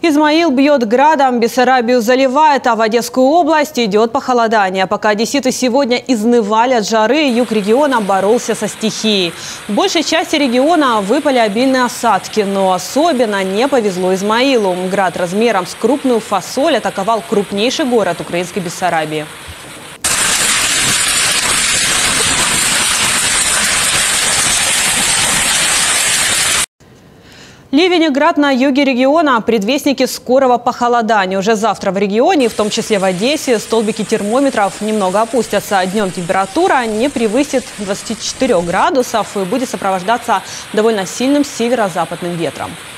Измаил бьет градом, Бессарабию заливает, а в Одесскую область идет похолодание. Пока одесситы сегодня изнывали от жары, юг региона боролся со стихией. В большей части региона выпали обильные осадки, но особенно не повезло Измаилу. Град размером с крупную фасоль атаковал крупнейший город украинской Бессарабии. Ливень и град на юге региона – предвестники скорого похолодания. Уже завтра в регионе, в том числе в Одессе, столбики термометров немного опустятся. Днем температура не превысит 24 градусов и будет сопровождаться довольно сильным северо-западным ветром.